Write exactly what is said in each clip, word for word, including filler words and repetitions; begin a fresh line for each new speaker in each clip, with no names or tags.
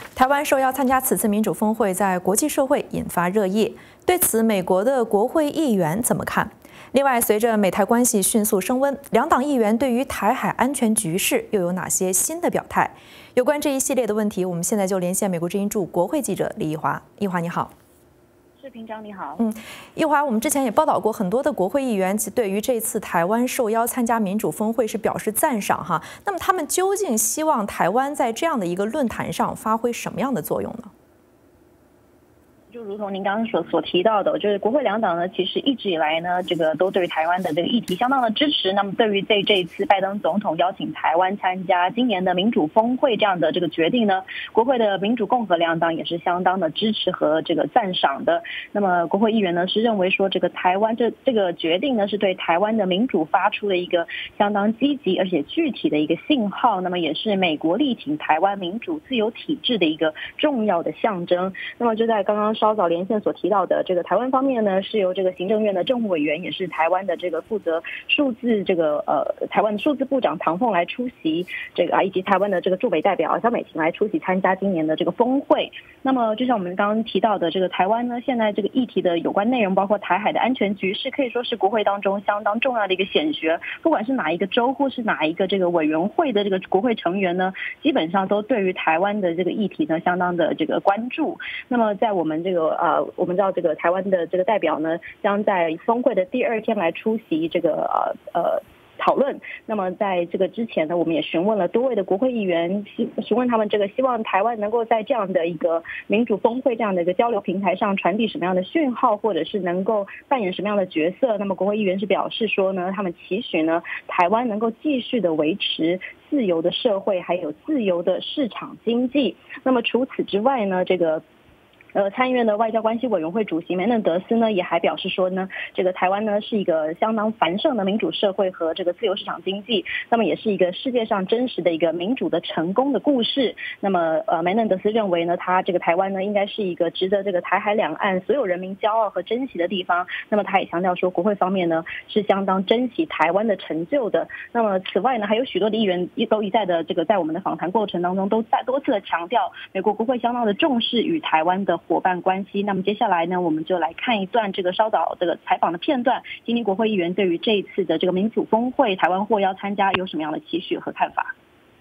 台湾受邀参加此次民主峰会，在国际社会引发热议。对此，美国的国会议员怎么看？另外，随着美台关系迅速升温，两党议员对于台海安全局势又有哪些新的表态？有关这一系列的问题，我们现在就连线美国之音驻国会记者李义华。义华，你好。
视频长你好，
嗯，义华，我们之前也报道过，很多的国会议员其对于这次台湾受邀参加民主峰会是表示赞赏哈。那么他们究竟希望台湾在这样的一个论坛上发挥什么样的作用呢？
就如同您刚刚所所提到的，就是国会两党呢，其实一直以来呢，这个都对台湾的这个议题相当的支持。那么对于这这一次拜登总统邀请台湾参加今年的民主峰会这样的这个决定呢，国会的民主共和两党也是相当的支持和这个赞赏的。那么国会议员呢是认为说，这个台湾这这个决定呢是对台湾的民主发出了一个相当积极而且具体的一个信号。那么也是美国力挺台湾民主自由体制的一个重要的象征。那么就在刚刚稍早连线所提到的这个台湾方面呢，是由这个行政院的政务委员，也是台湾的这个负责数字这个呃台湾的数字部长唐凤来出席这个啊，以及台湾的这个驻北代表萧美琴来出席参加今年的这个峰会。那么就像我们刚刚提到的，这个台湾呢，现在这个议题的有关内容，包括台海的安全局势，可以说是国会当中相当重要的一个显学。不管是哪一个州或是哪一个这个委员会的这个国会成员呢，基本上都对于台湾的这个议题呢相当的这个关注。那么在我们这个呃，我们知道这个台湾的这个代表呢，将在峰会的第二天来出席这个呃呃讨论。那么在这个之前呢，我们也询问了多位的国会议员，询问他们这个希望台湾能够在这样的一个民主峰会这样的一个交流平台上传递什么样的讯号，或者是能够扮演什么样的角色。那么国会议员是表示说呢，他们期许呢，台湾能够继续的维持自由的社会，还有自由的市场经济。那么除此之外呢，这个。呃，参议院的外交关系委员会主席梅嫩德斯呢，也还表示说呢，这个台湾呢是一个相当繁盛的民主社会和这个自由市场经济，那么也是一个世界上真实的一个民主的成功的故事。那么，呃，梅嫩德斯认为呢，他这个台湾呢应该是一个值得这个台海两岸所有人民骄傲和珍惜的地方。那么，他也强调说，国会方面呢是相当珍惜台湾的成就的。那么，此外呢，还有许多的议员都一再的这个在我们的访谈过程当中，都再多次的强调，美国国会相当的重视与台湾的伙伴关系。那么接下来呢，我们就来看一段这个稍早这个采访的片段，听听国会议员对于这一次的这个民主峰会，台湾获邀参加有什么样的期许和看法。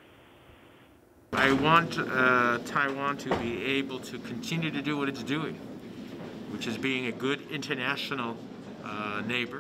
I want uh, Taiwan to be able to continue to do what it's doing, which is being a good international uh, neighbor,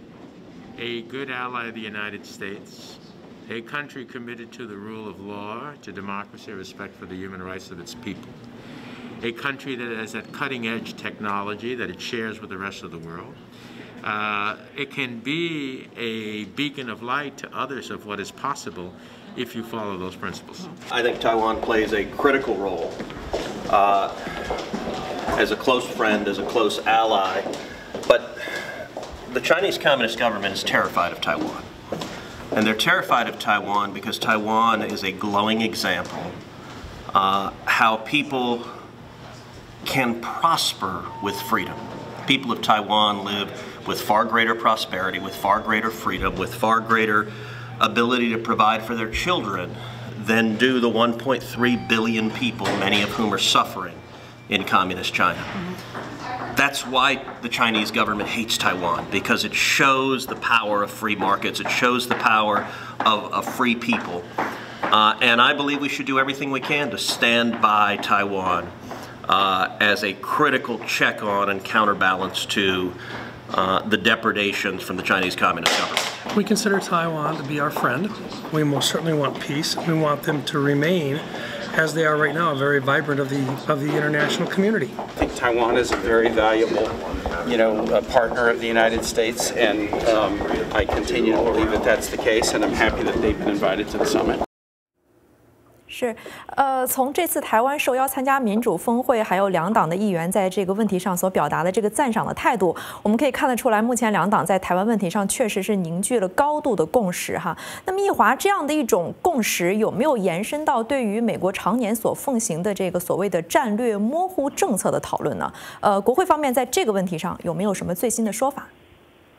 a good ally of the United States, a country committed to the rule of law, to democracy, respect for the human rights of its people. A country that has that cutting-edge technology that it shares with the rest of the world. Uh, it can be a beacon of light to others of what is possible if you follow those principles.
I think Taiwan plays a critical role uh, as a close friend, as a close ally, but the Chinese Communist government is terrified of Taiwan. And they're terrified of Taiwan because Taiwan is a glowing example uh, how people can prosper with freedom. People of Taiwan live with far greater prosperity, with far greater freedom, with far greater ability to provide for their children than do the one point three billion people, many of whom are suffering in communist China. That's why the Chinese government hates Taiwan, because it shows the power of free markets, it shows the power of, of free people. Uh, and I believe we should do everything we can to stand by Taiwan Uh, as a critical check on and counterbalance to uh, the depredations from the Chinese Communist government.
We consider Taiwan to be our friend. We most certainly want peace. We want them to remain, as they are right now, very vibrant of the of the international community.
I think Taiwan is a very valuable, you know, a partner of the United States, and um, I continue to believe that that's the case, and I'm happy that they've been invited to the summit.
是，呃，从这次台湾受邀参加民主峰会，还有两党的议员在这个问题上所表达的这个赞赏的态度，我们可以看得出来，目前两党在台湾问题上确实是凝聚了高度的共识哈。那么，义华这样的一种共识有没有延伸到对于美国常年所奉行的这个所谓的战略模糊政策的讨论呢？呃，国会方面在这个问题上有没有什么最新的说法？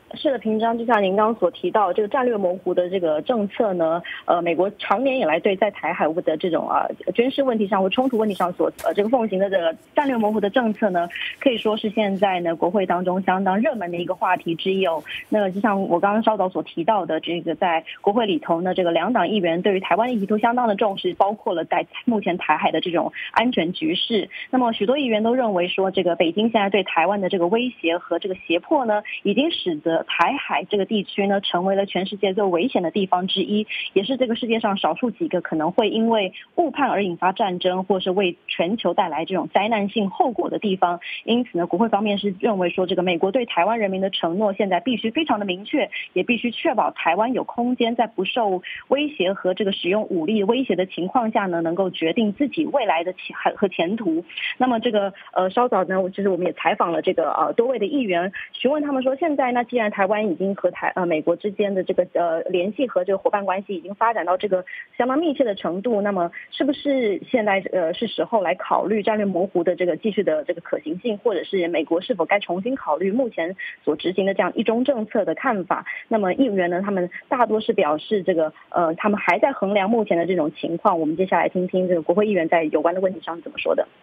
是的，平章，就像您刚刚所提到，这个战略模糊的这个政策呢，呃，美国长年以来对在台海的这种啊军事问题上或冲突问题上所呃这个奉行的这个战略模糊的政策呢，可以说是现在呢国会当中相当热门的一个话题之一哦。那就像我刚刚稍早所提到的，这个在国会里头呢，这个两党议员对于台湾议题都相当的重视，包括了在目前台海的这种安全局势。那么许多议员都认为说，这个北京现在对台湾的这个威胁和这个胁迫呢，已经使得台海这个地区呢，成为了全世界最危险的地方之一，也是这个世界上少数几个可能会因为误判而引发战争，或是为全球带来这种灾难性后果的地方。因此呢，国会方面是认为说，这个美国对台湾人民的承诺现在必须非常的明确，也必须确保台湾有空间在不受威胁和这个使用武力威胁的情况下呢，能够决定自己未来的前和前途。那么这个呃稍早呢，就是我们也采访了这个呃多位的议员，询问他们说，现在呢，既然台湾已经和台呃美国之间的这个呃联系和这个伙伴关系已经发展到这个相当密切的程度，那么是不是现在呃是时候来考虑战略模糊的这个继续的这个可行性，或者是美国是否该重新考虑目前所执行的这样一中政策的看法？那么议员呢，他们大多是表示这个呃他们还在衡量目前的这种情况。我们接下来听听这个国会议员在有关的问题上怎么说的。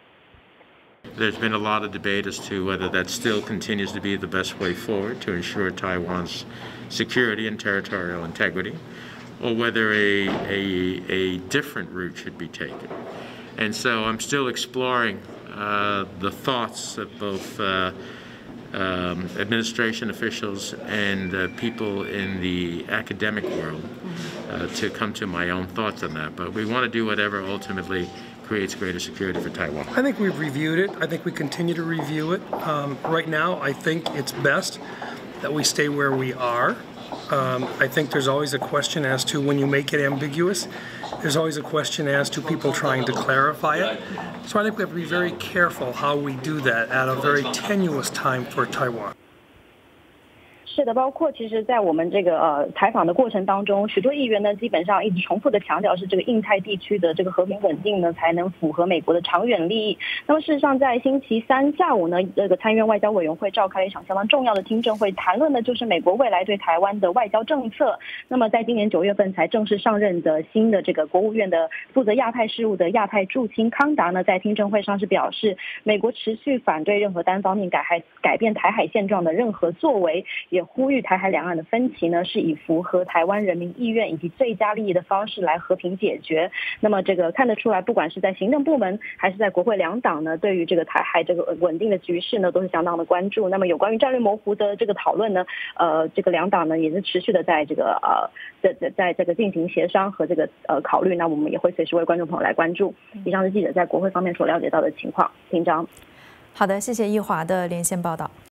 There's been a lot of debate as to whether that still continues to be the best way forward to ensure Taiwan's security and territorial integrity, or whether a, a, a different route should be taken. And so I'm still exploring uh, the thoughts of both uh, um, administration officials and uh, people in the academic world uh, to come to my own thoughts on that. But we want to do whatever ultimately creates greater security for Taiwan.
I think we've reviewed it. I think we continue to review it. Um, right now, I think it's best that we stay where we are. Um, I think there's always a question as to when you make it ambiguous, there's always a question as to people trying to clarify it. So I think we have to be very careful how we do that at a very tenuous time for Taiwan.
是的，包括其实在我们这个呃采访的过程当中，许多议员呢基本上一直重复的强调是这个印太地区的这个和平稳定呢才能符合美国的长远利益。那么事实上在星期三下午呢，这个参议院外交委员会召开了一场相当重要的听证会，谈论的就是美国未来对台湾的外交政策。那么在今年九月份才正式上任的新的这个国务院的负责亚太事务的亚太驻青康达呢，在听证会上是表示，美国持续反对任何单方面改海改变台海现状的任何作为，也呼吁台海两岸的分歧呢是以符合台湾人民意愿以及最佳利益的方式来和平解决。那么这个看得出来，不管是在行政部门还是在国会两党呢，对于这个台海这个稳定的局势呢都是相当的关注。那么有关于战略模糊的这个讨论呢，呃，这个两党呢也是持续的在这个呃在在在这个进行协商和这个呃考虑。那我们也会随时为观众朋友来关注。以上是记者在国会方面所了解到的情况。庭长。
好的，谢谢易华的连线报道。